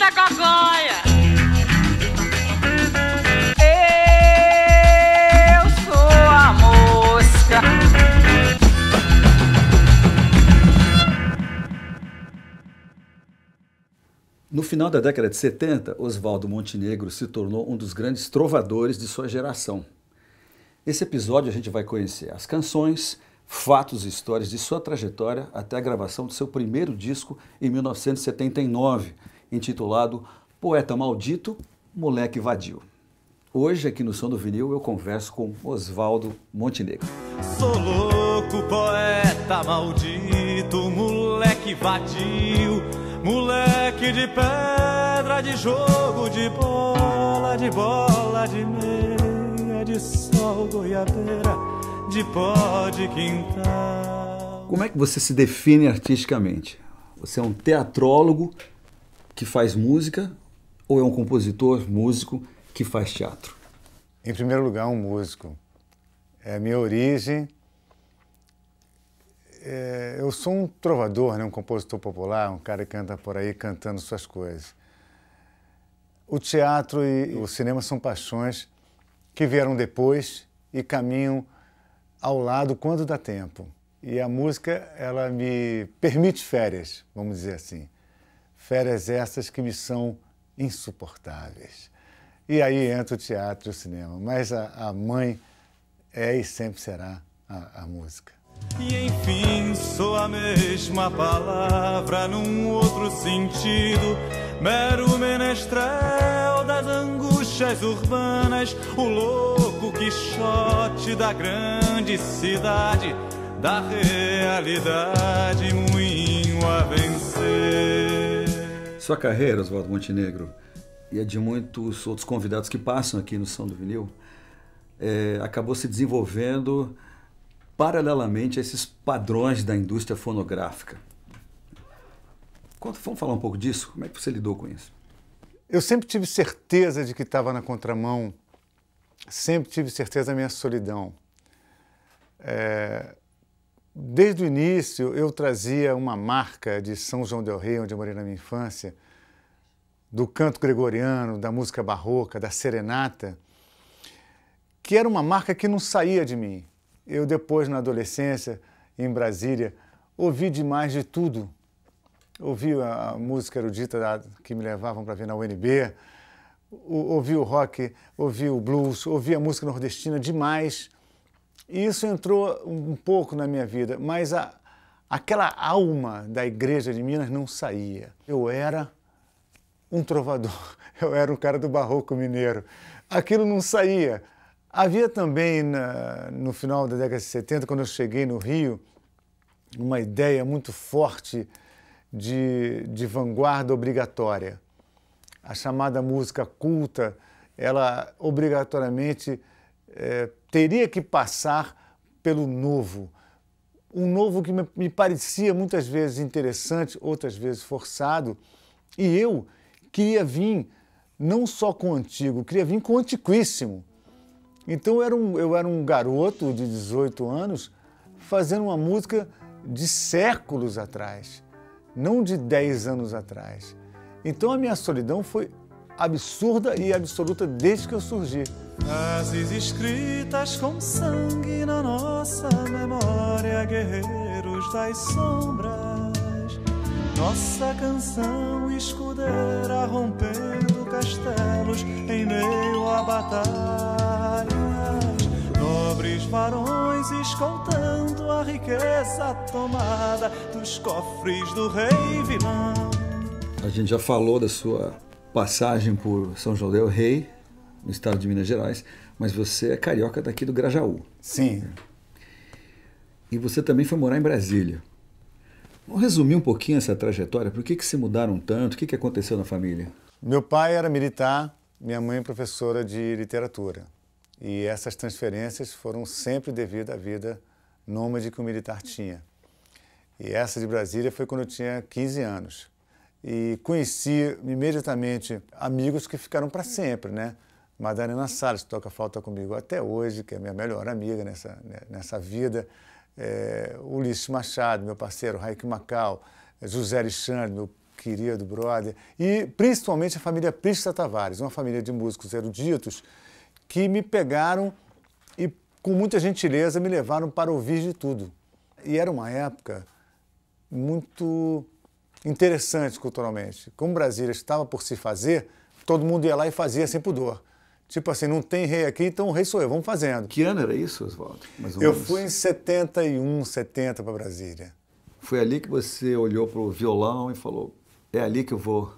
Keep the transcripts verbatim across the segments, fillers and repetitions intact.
essa gogóia. Eu sou a mosca. No final da década de setenta, Oswaldo Montenegro se tornou um dos grandes trovadores de sua geração. Nesse episódio a gente vai conhecer as canções, fatos e histórias de sua trajetória até a gravação de seu primeiro disco em mil novecentos e setenta e nove, intitulado Poeta Maldito, Moleque Vadio. Hoje, aqui no Som do Vinil, eu converso com Oswaldo Montenegro. Sou louco, poeta maldito, moleque vadio, moleque de pedra, de jogo, de bola, de bola, de meia, de sol, goiabeira, de pó de quintal. Como é que você se define artisticamente? Você é um teatrólogo que faz música ou é um compositor, músico que faz teatro? Em primeiro lugar, um músico. É a minha origem. É, eu sou um trovador, né? Um compositor popular, um cara que canta por aí cantando suas coisas. O teatro e o cinema são paixões que vieram depois e caminham ao lado quando dá tempo. E a música, ela me permite férias, vamos dizer assim. Férias essas que me são insuportáveis. E aí entra o teatro e o cinema. Mas a, a mãe é e sempre será a, a música. E enfim, sou a mesma palavra num outro sentido, mero menestrel das angústias urbanas, o louco quixote da grande cidade, da realidade, moinho a vencer. Sua carreira, Oswaldo Montenegro, e a de muitos outros convidados que passam aqui no Som do Vinil, é, acabou se desenvolvendo paralelamente a esses padrões da indústria fonográfica. Vamos falar um pouco disso? Como é que você lidou com isso? Eu sempre tive certeza de que estava na contramão, sempre tive certeza da minha solidão. É, desde o início eu trazia uma marca de São João del Rei, onde eu morei na minha infância, do canto gregoriano, da música barroca, da serenata, que era uma marca que não saía de mim. Eu depois, na adolescência, em Brasília, ouvi demais de tudo. Ouvi a, a música erudita da, que me levavam para ver na U N B, o, ouvi o rock, ouvi o blues, ouvi a música nordestina demais. E isso entrou um, um pouco na minha vida, mas a, aquela alma da igreja de Minas não saía. Eu era um trovador, eu era um cara do barroco mineiro. Aquilo não saía. Havia também, na, no final da década de setenta, quando eu cheguei no Rio, uma ideia muito forte de, de vanguarda obrigatória. A chamada música culta, ela obrigatoriamente é, teria que passar pelo novo. Um novo que me, me parecia muitas vezes interessante, outras vezes forçado, e eu queria vir não só com o antigo, queria vir com o antiquíssimo. Então eu era, um, eu era um garoto de dezoito anos fazendo uma música de séculos atrás, não de dez anos atrás. Então a minha solidão foi absurda e absoluta desde que eu surgi. Frases escritas com sangue na nossa memória, guerreiros das sombras, nossa canção escudeira rompendo castelos em meio a batalhas, nobres varões escoltando a riqueza tomada dos cofres do rei vilão. A gente já falou da sua passagem por São João del Rei, no estado de Minas Gerais, mas você é carioca daqui do Grajaú. Sim. E você também foi morar em Brasília. Vamos resumir um pouquinho essa trajetória? Por que que se mudaram tanto? O que que aconteceu na família? Meu pai era militar, minha mãe professora de literatura. E essas transferências foram sempre devido à vida nômade que o militar tinha. E essa de Brasília foi quando eu tinha quinze anos. E conheci imediatamente amigos que ficaram para sempre, né? Madalena Salles, que toca flauta comigo até hoje, que é minha melhor amiga nessa, nessa vida. É, Ulisses Machado, meu parceiro, Raik Macau, José Alexandre, meu querido, brother, e principalmente a família Prista Tavares, uma família de músicos eruditos que me pegaram e, com muita gentileza, me levaram para ouvir de tudo. E era uma época muito interessante culturalmente. Como Brasília estava por se fazer, todo mundo ia lá e fazia sem pudor. Tipo assim, não tem rei aqui, então o rei sou eu, vamos fazendo. Que ano era isso, Oswaldo? Mais ou Eu menos? fui em setenta e um, setenta para Brasília. Foi ali que você olhou para o violão e falou, é ali que eu vou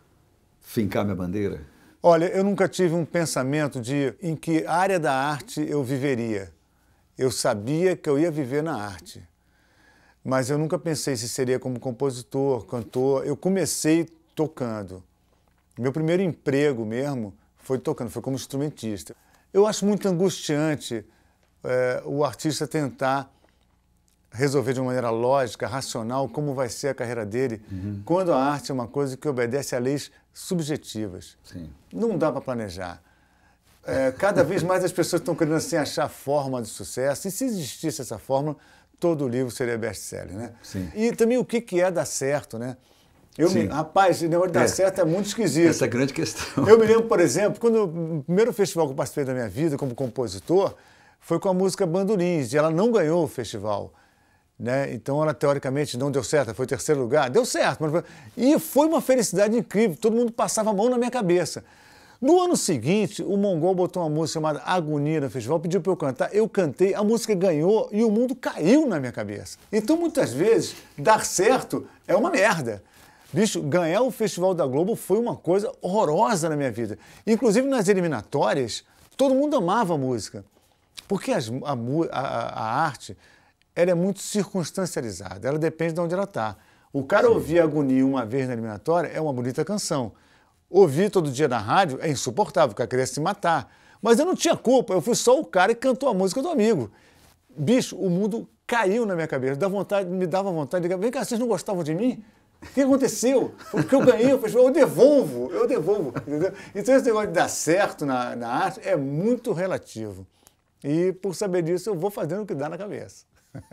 fincar minha bandeira? Olha, eu nunca tive um pensamento de em que área da arte eu viveria. Eu sabia que eu ia viver na arte. Mas eu nunca pensei se seria como compositor, cantor. Eu comecei tocando. Meu primeiro emprego mesmo foi tocando, foi como instrumentista. Eu acho muito angustiante é, o artista tentar resolver de uma maneira lógica, racional, como vai ser a carreira dele, uhum. quando a arte é uma coisa que obedece a leis subjetivas. Sim. Não dá para planejar. É, cada vez mais as pessoas estão querendo assim, achar fórmula de sucesso, e se existisse essa fórmula, todo livro seria best-seller, né? Sim. E também o que, que é dar certo, né? Eu Sim. me, rapaz, o negócio de dar é. certo é muito esquisito. Essa é a grande questão. Eu me lembro, por exemplo, quando eu, o primeiro festival que eu participei da minha vida como compositor foi com a música Bandolins, e ela não ganhou o festival. Né? Então ela teoricamente não deu certo, foi terceiro lugar, deu certo, mas... e foi uma felicidade incrível, todo mundo passava a mão na minha cabeça. No ano seguinte, o Mongol botou uma música chamada Agonia no festival, pediu para eu cantar, eu cantei, a música ganhou e o mundo caiu na minha cabeça. Então muitas vezes, dar certo é uma merda. Bicho, ganhar o Festival da Globo foi uma coisa horrorosa na minha vida. Inclusive nas eliminatórias, todo mundo amava a música, porque as, a, a, a arte... ela é muito circunstancializada, ela depende de onde ela está. O cara Sim. ouvir Agonia uma vez na eliminatória é uma bonita canção. Ouvir todo dia na rádio é insuportável, o cara queria se matar. Mas eu não tinha culpa, eu fui só o cara que cantou a música do amigo. Bicho, o mundo caiu na minha cabeça, dá vontade, me dava vontade de ligar, vem cá, vocês não gostavam de mim? O que aconteceu? Porque eu ganhei o festival, eu devolvo, eu devolvo. Entendeu? Então esse negócio de dar certo na, na arte é muito relativo. E por saber disso, eu vou fazendo o que dá na cabeça.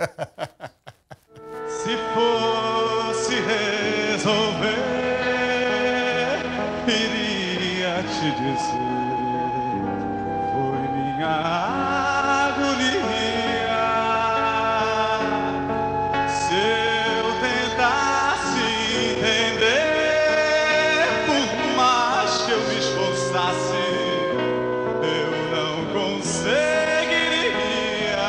Se fosse resolver, iria te dizer, foi minha agonia. Se eu tentasse entender, por mais que eu me esforçasse, eu não conseguiria.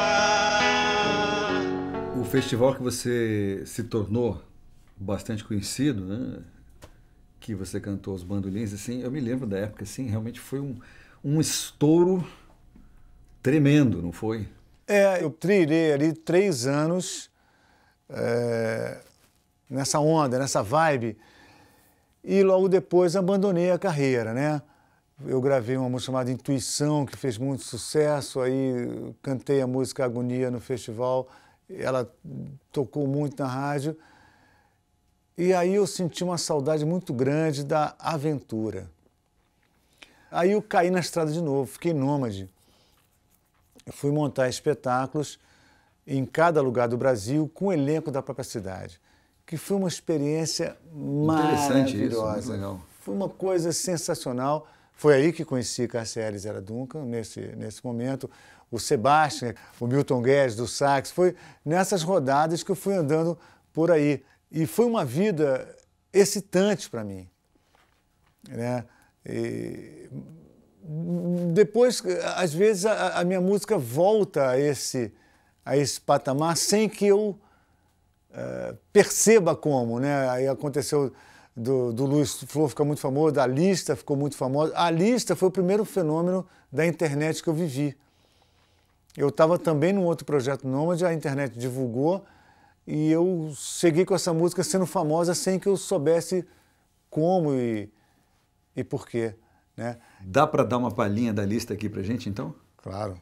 O festival que você se tornou bastante conhecido, né? Que você cantou os bandolins, assim, eu me lembro da época, assim, realmente foi um, um estouro tremendo, não foi? É, eu trilhei ali três anos é, nessa onda, nessa vibe, e logo depois abandonei a carreira, né? Eu gravei uma música chamada Intuição, que fez muito sucesso, aí cantei a música Agonia no festival, ela tocou muito na rádio, e aí eu senti uma saudade muito grande da aventura. Aí eu caí na estrada de novo, fiquei nômade. Eu fui montar espetáculos em cada lugar do Brasil com o elenco da própria cidade, que foi uma experiência Interessante isso, maravilhosa. muito legal. Foi uma coisa sensacional. Foi aí que conheci Cássia Eller e Zélia Duncan, nesse, nesse momento. O Sebastian, o Milton Guedes do sax. Foi nessas rodadas que eu fui andando por aí. E foi uma vida excitante para mim. Né? E depois, às vezes, a, a minha música volta a esse, a esse patamar sem que eu uh, perceba como. Né? Aí aconteceu do, do Luiz Flor ficar muito famoso, da Lista ficou muito famosa. A Lista foi o primeiro fenômeno da internet que eu vivi. Eu estava também num outro projeto nômade, a internet divulgou, e eu cheguei com essa música sendo famosa sem que eu soubesse como e, e por quê. Né? Dá para dar uma palhinha da Lista aqui pra gente, então? Claro.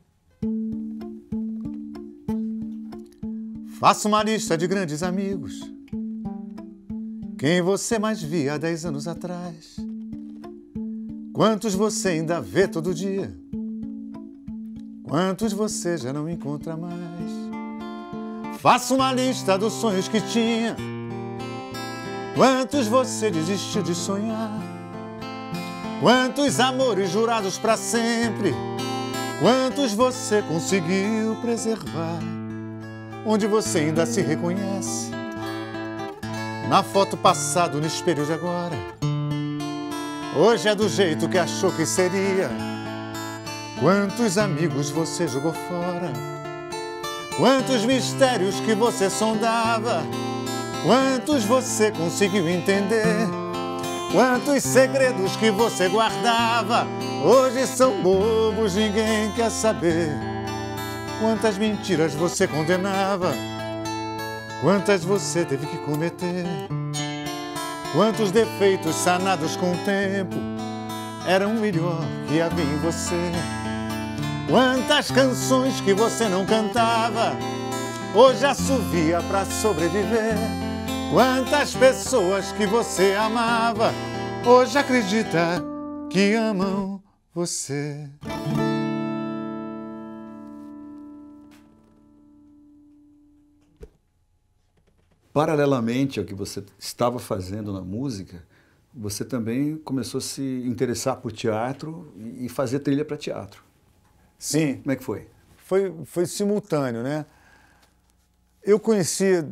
Faça uma lista de grandes amigos, quem você mais via há dez anos atrás, quantos você ainda vê todo dia, quantos você já não encontra mais. Faça uma lista dos sonhos que tinha, Quantos você desistiu de sonhar? Quantos amores jurados pra sempre? Quantos você conseguiu preservar? Onde você ainda se reconhece? Na foto passada, no espelho de agora. Hoje é do jeito que achou que seria. Quantos amigos você jogou fora? Quantos mistérios que você sondava? Quantos você conseguiu entender? Quantos segredos que você guardava? Hoje são bobos, ninguém quer saber. Quantas mentiras você condenava? Quantas você teve que cometer? Quantos defeitos sanados com o tempo eram o melhor que havia em você? Quantas canções que você não cantava hoje assovia pra sobreviver? Quantas pessoas que você amava hoje acredita que amam você? Paralelamente ao que você estava fazendo na música, você também começou a se interessar por teatro e fazer trilha para teatro. Sim. Como é que foi? Foi, foi simultâneo, né? Eu conheci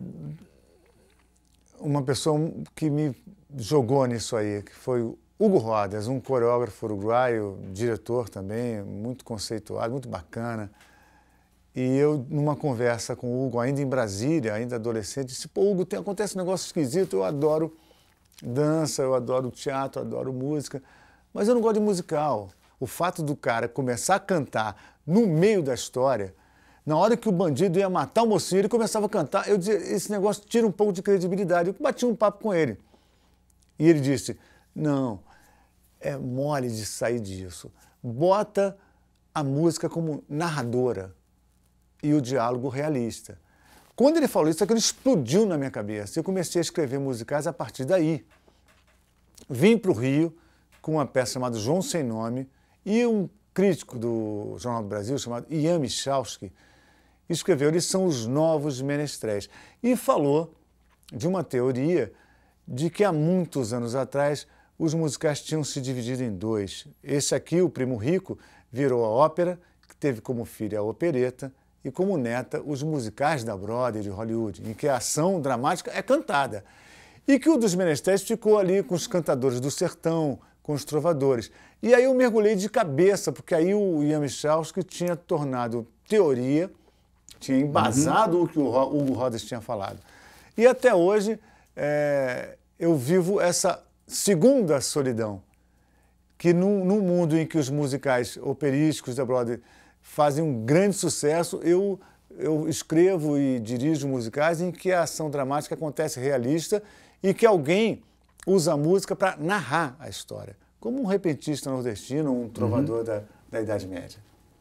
uma pessoa que me jogou nisso aí, que foi o Hugo Rodas, um coreógrafo uruguaio, diretor também, muito conceituado, muito bacana. E eu, numa conversa com o Hugo, ainda em Brasília, ainda adolescente, disse, pô, Hugo, tem, acontece um negócio esquisito, eu adoro dança, eu adoro teatro, eu adoro música, mas eu não gosto de musical. O fato do cara começar a cantar no meio da história, na hora que o bandido ia matar o mocinho, ele começava a cantar, eu dizia, esse negócio tira um pouco de credibilidade. Eu bati um papo com ele. E ele disse, não, é mole de sair disso. Bota a música como narradora e o diálogo realista. Quando ele falou isso, aquilo explodiu na minha cabeça. Eu comecei a escrever musicais a partir daí. Vim para o Rio com uma peça chamada João Sem Nome e um crítico do Jornal do Brasil chamado Ian Michalski escreveu, eles são os novos menestréis, e falou de uma teoria de que há muitos anos atrás os musicais tinham se dividido em dois. Esse aqui, o Primo Rico, virou a ópera, que teve como filha a opereta, e como neta os musicais da Broadway de Hollywood, em que a ação dramática é cantada. E que o dos menestréis ficou ali com os cantadores do sertão, com os trovadores. E aí eu mergulhei de cabeça, porque aí o Ian Michalski tinha tornado teoria, tinha embasado uhum. o que o Hugo Rodas tinha falado. E até hoje é, eu vivo essa segunda solidão, que num, num mundo em que os musicais operísticos da Broadway fazem um grande sucesso, eu, eu escrevo e dirijo musicais em que a ação dramática acontece realista e que alguém usa a música para narrar a história, como um repentista nordestino, um trovador uhum. da, da Idade Média.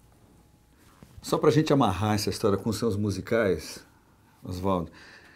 Só para a gente amarrar essa história com os seus musicais, Oswaldo,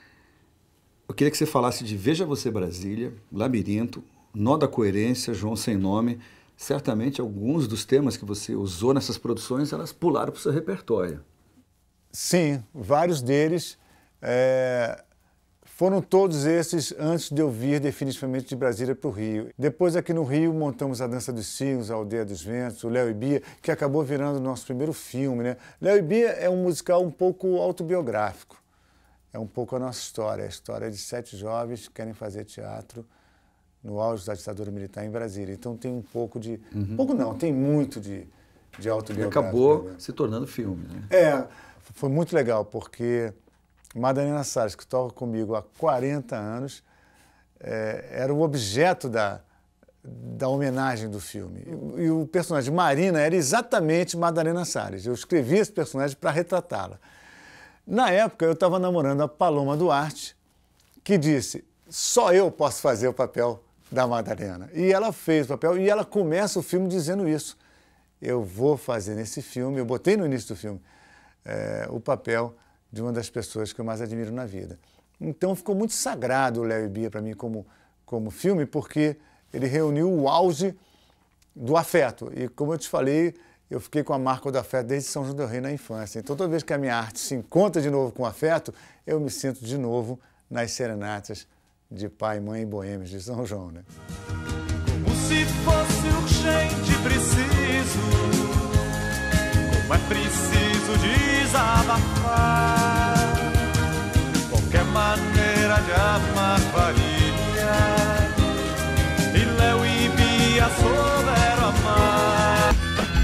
eu queria que você falasse de Veja Você Brasília, Labirinto, Nó da Coerência, João Sem Nome. Certamente alguns dos temas que você usou nessas produções, elas pularam para o seu repertório. Sim, vários deles. É, foram todos esses antes de eu vir definitivamente de Brasília para o Rio. Depois aqui no Rio montamos a Dança dos Signos, a Aldeia dos Ventos, o Léo e Bia, que acabou virando o nosso primeiro filme, né? Léo e Bia é um musical um pouco autobiográfico. É um pouco a nossa história, a história de sete jovens que querem fazer teatro no auge da ditadura militar em Brasília. Então tem um pouco de... Uhum. Pouco não, tem muito de, de autobiográfico. E acabou né? se tornando filme, né? É, foi muito legal, porque Madalena Salles, que toca comigo há quarenta anos, é, era o objeto da, da homenagem do filme. E, e o personagem Marina era exatamente Madalena Salles. Eu escrevi esse personagem para retratá-la. Na época, eu estava namorando a Paloma Duarte, que disse, só eu posso fazer o papel da Madalena. E ela fez o papel, e ela começa o filme dizendo isso. Eu vou fazer nesse filme, eu botei no início do filme, é, o papel de uma das pessoas que eu mais admiro na vida. Então ficou muito sagrado o Léo e Bia para mim como, como filme, porque ele reuniu o auge do afeto. E como eu te falei, eu fiquei com a marca do afeto desde São João del Rei na infância. Então toda vez que a minha arte se encontra de novo com o afeto, eu me sinto de novo nas serenatas de pai, mãe e boêmios de São João, né? Como se fosse urgente e preciso, como é preciso desabafar. Qualquer maneira de amar valia, e Léo e Bia souberam amar.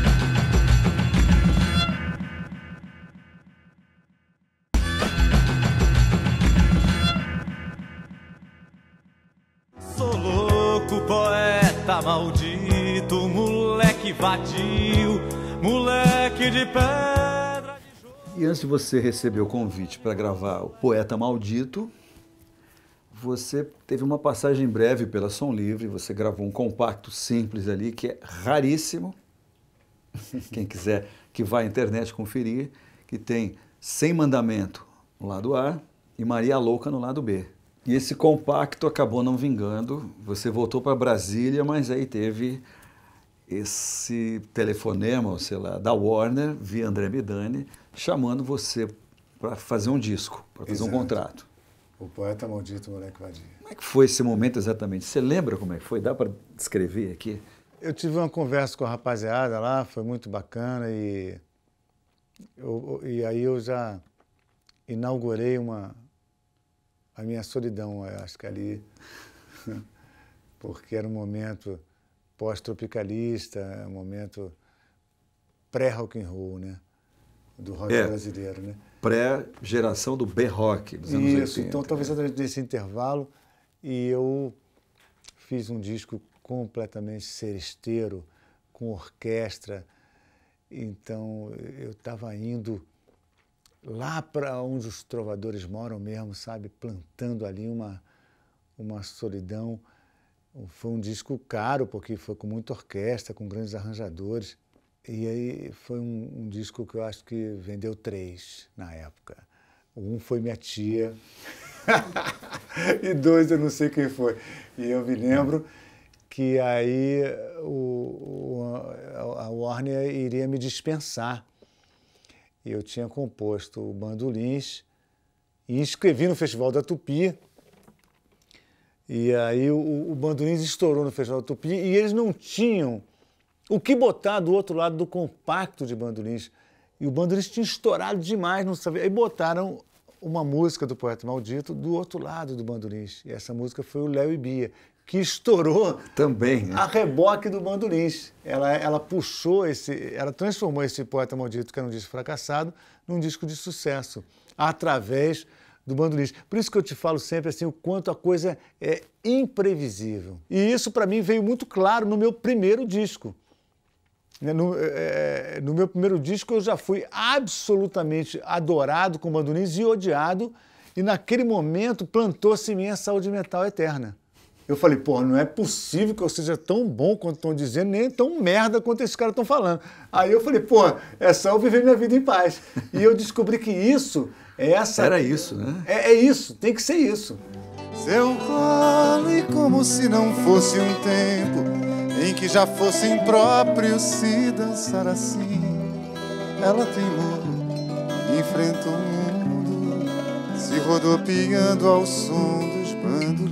Sou louco, poeta maldito, moleque vadio, moleque de pedra de jogo. E antes de você receber o convite para gravar o Poeta Maldito, você teve uma passagem breve pela Som Livre, você gravou um compacto simples ali, que é raríssimo. Quem quiser que vá à internet conferir, que tem Sem Mandamento no lado A e Maria Louca no lado B. E esse compacto acabou não vingando, você voltou para Brasília, mas aí teve esse telefonema, ou sei lá, da Warner, via André Midani, chamando você para fazer um disco, para fazer Exato. um contrato. O Poeta Maldito, moleque vadio. Como é que foi esse momento exatamente? Você lembra como é que foi? Dá para descrever aqui? Eu tive uma conversa com a rapaziada lá, foi muito bacana e, eu, e aí eu já inaugurei uma, a minha solidão, eu acho que ali, porque era um momento pós-tropicalista, um momento pré-rock and roll, né? Do rock É. brasileiro, né? Pré-geração do B-Rock dos anos Isso, oitenta. então talvez exatamente nesse intervalo, e eu fiz um disco completamente seresteiro, com orquestra, então eu estava indo lá para onde os trovadores moram mesmo, sabe, plantando ali uma, uma solidão. Foi um disco caro, porque foi com muita orquestra, com grandes arranjadores, e aí foi um, um disco que eu acho que vendeu três na época. Um foi minha tia, e dois eu não sei quem foi. E eu me lembro que aí o, o, a Warner iria me dispensar. E eu tinha composto o Bandolins e inscrevi no Festival da Tupi. E aí o, o Bandolins estourou no Festival da Tupi e eles não tinham o que botar do outro lado do compacto de Bandolins. E o Bandolins tinha estourado demais, não sabia. Aí botaram uma música do Poeta Maldito do outro lado do Bandolins. E essa música foi o Léo e Bia, que estourou Também, né? a reboque do Bandolins. Ela, ela puxou esse, ela transformou esse Poeta Maldito, que era um disco fracassado, num disco de sucesso, através do Bandolins. Por isso que eu te falo sempre assim, o quanto a coisa é imprevisível. E isso, para mim, veio muito claro no meu primeiro disco. No, é, no meu primeiro disco, eu já fui absolutamente adorado com Bandolins e odiado, e naquele momento plantou-se em mim a saúde mental eterna. Eu falei, pô, não é possível que eu seja tão bom quanto estão dizendo, nem tão merda quanto esses caras estão falando. Aí eu falei, pô, é só eu viver minha vida em paz. E eu descobri que isso, é essa... Era isso, né? É, é isso, tem que ser isso. Seu colo e como se não fosse um tempo em que já fosse impróprio se dançar assim. Ela teimou, enfrentou o mundo, se rodopiando ao som dos bandolins.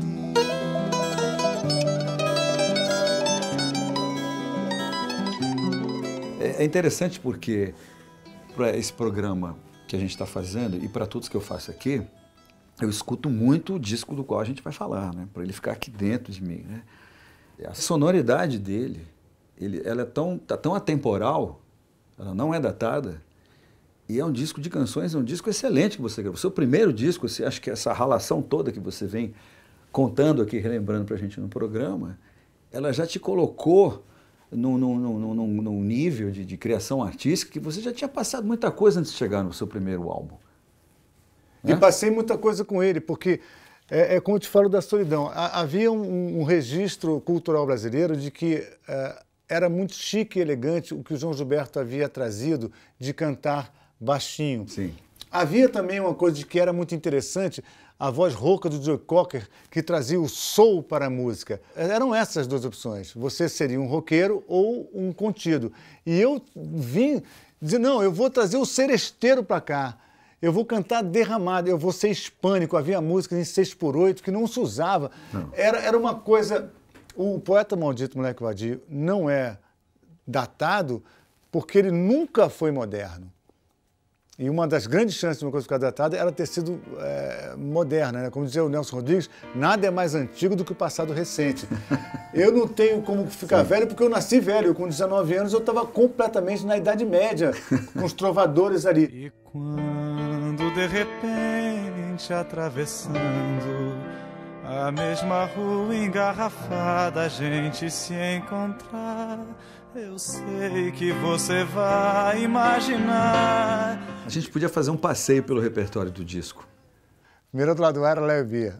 É interessante porque para esse programa que a gente está fazendo e para todos que eu faço aqui, eu escuto muito o disco do qual a gente vai falar, né? Para ele ficar aqui dentro de mim, né? A sonoridade dele, ele, ela é tão, tá tão atemporal, ela não é datada, e é um disco de canções, é um disco excelente que você gravou. O seu primeiro disco, você acha que essa ralação toda que você vem contando aqui, relembrando para a gente no programa, ela já te colocou num, num, num, num, num nível de, de criação artística que você já tinha passado muita coisa antes de chegar no seu primeiro álbum. E passei muita coisa com ele, porque, é, é como eu te falo da solidão, a, havia um, um registro cultural brasileiro de que é, era muito chique e elegante o que o João Gilberto havia trazido de cantar baixinho. Sim. Havia também uma coisa de que era muito interessante, a voz rouca do Joe Cocker, que trazia o soul para a música. Eram essas duas opções. Você seria um roqueiro ou um contido. E eu vim dizer, não, eu vou trazer o seresteiro para cá. eu vou cantar derramado, eu vou ser hispânico. Havia músicas em seis por oito que não se usava. Era, era uma coisa... O Poeta Maldito, Moleque Vadio, não é datado porque ele nunca foi moderno. E uma das grandes chances de uma coisa ficar datada era ter sido é, moderna, né? Como dizia o Nelson Rodrigues, nada é mais antigo do que o passado recente. Eu não tenho como ficar Sim. velho porque eu nasci velho. Com dezenove anos eu estava completamente na Idade Média, com os trovadores ali. E quando de repente atravessando a mesma rua engarrafada a gente se encontrar, eu sei que você vai imaginar. A gente podia fazer um passeio pelo repertório do disco. Primeiro do lado era Léo e Bia.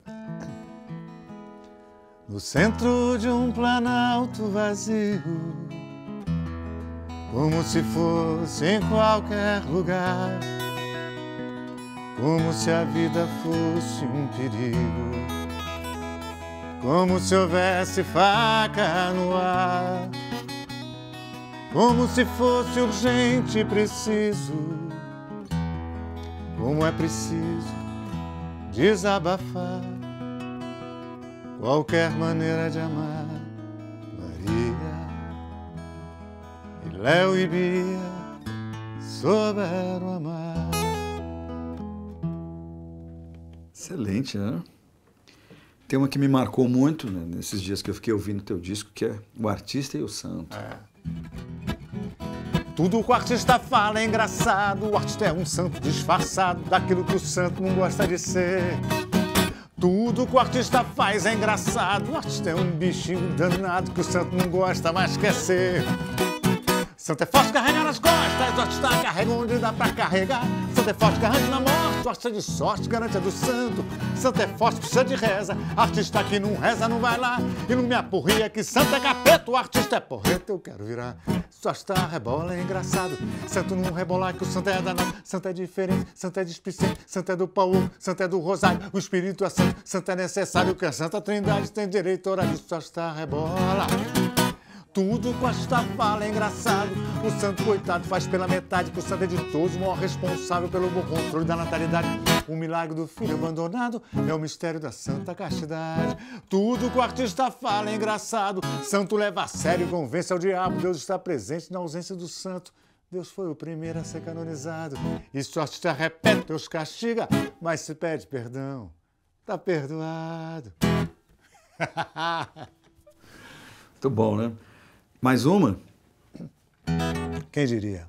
No centro de um planalto vazio, como se fosse em qualquer lugar, como se a vida fosse um perigo, como se houvesse faca no ar, como se fosse urgente e preciso, como é preciso desabafar qualquer maneira de amar. Maria e Léo e Bia souberam amar. Excelente, né? Tem uma que me marcou muito, né, nesses dias que eu fiquei ouvindo teu disco, que é O Artista e o Santo. É. Tudo que o artista fala é engraçado, o artista é um santo disfarçado daquilo que o santo não gosta de ser. Tudo que o artista faz é engraçado, o artista é um bichinho danado que o santo não gosta, mas quer ser. Santo é forte, carrega nas costas, o artista carrega onde dá pra carregar. Santo é forte, garante na morte, o artista de sorte, garante a do santo. Santo é forte, precisa de reza, artista que não reza não vai lá. E não me apurria que santo é capeta, o artista é porreta, eu quero virar. Só está rebola, é engraçado. Santo não rebolar que o santo é danado. Santo é diferente, santo é displicente, santo é do Paulo, santo é do Rosário. O Espírito é santo, santo é necessário que a Santa Trindade tem direito a horário. Só está rebola. Tudo com esta fala é engraçado. O santo, coitado, faz pela metade, que o santo é de todos o maior responsável pelo bom controle da natalidade. O milagre do filho abandonado é o mistério da santa castidade. Tudo que o artista fala é engraçado. Santo leva a sério e convence ao diabo. Deus está presente na ausência do santo. Deus foi o primeiro a ser canonizado. E se o artista repete, Deus castiga, mas se pede perdão, tá perdoado. Muito bom, né? Mais uma? Quem diria?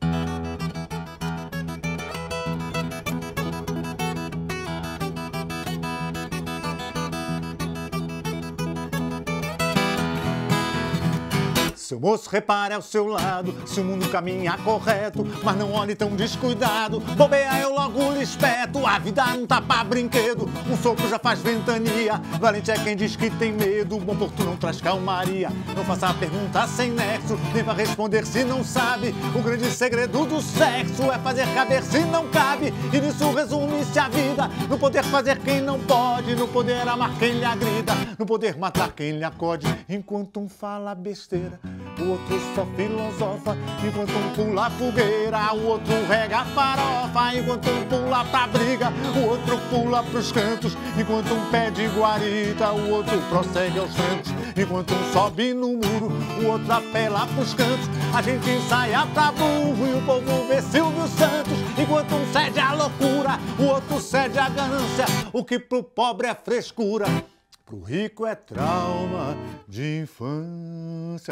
Seu moço, repare ao seu lado, se o mundo caminha correto, mas não olhe tão descuidado. Bobeia, eu logo lhe espeto, a vida não tá pra brinquedo, um sopro já faz ventania. Valente é quem diz que tem medo, bom porto não traz calmaria. Não faça a pergunta sem nexo, nem vai responder se não sabe. O grande segredo do sexo é fazer caber se não cabe. E nisso resume-se a vida, no poder fazer quem não pode, no poder amar quem lhe agrida, no poder matar quem lhe acode. Enquanto um fala besteira, o outro só filosofa. Enquanto um pula a fogueira, o outro rega a farofa. Enquanto um pula pra briga, o outro pula pros cantos. Enquanto um pede guarita, o outro prossegue aos trancos. Enquanto um sobe no muro, o outro apela pros cantos. A gente ensaia pra burro e o povo vê Silvio Santos. Enquanto um cede à loucura, o outro cede à ganância. O que pro pobre é frescura, pro rico é trauma de infância.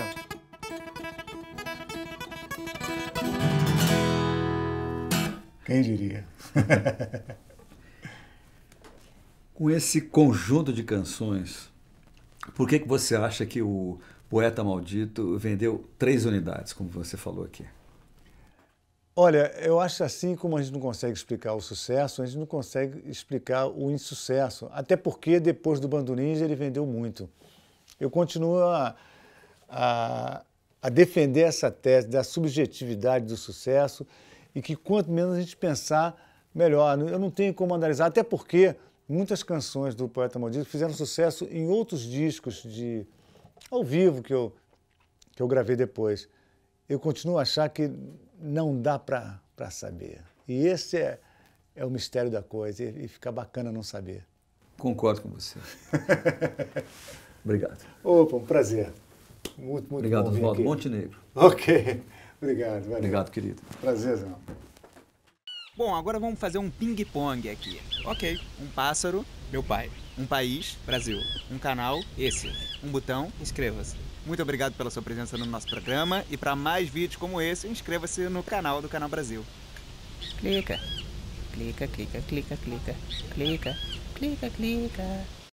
Quem diria? Com esse conjunto de canções, por que que você acha que o Poeta Maldito vendeu três unidades, como você falou aqui? Olha, eu acho assim como a gente não consegue explicar o sucesso, a gente não consegue explicar o insucesso. Até porque depois do Bando Ninja ele vendeu muito. Eu continuo a, a, a defender essa tese da subjetividade do sucesso e que quanto menos a gente pensar, melhor. Eu não tenho como analisar, até porque muitas canções do Poeta Maldito fizeram sucesso em outros discos de ao vivo que eu, que eu gravei depois. Eu continuo a achar que não dá para saber. E esse é, é o mistério da coisa e, e fica bacana não saber. Concordo com você. Obrigado. Opa, um prazer. Muito, muito Obrigado, bom vir Oswaldo aqui. Montenegro. Ok. Obrigado. Valeu. Obrigado, querido. Prazerzão. Bom, agora vamos fazer um ping-pong aqui. Ok, um pássaro, meu pai. Um país, Brasil. Um canal, esse. Um botão, inscreva-se. Muito obrigado pela sua presença no nosso programa e para mais vídeos como esse, inscreva-se no canal do Canal Brasil. Clica, clica, clica, clica, clica, clica, clica, clica.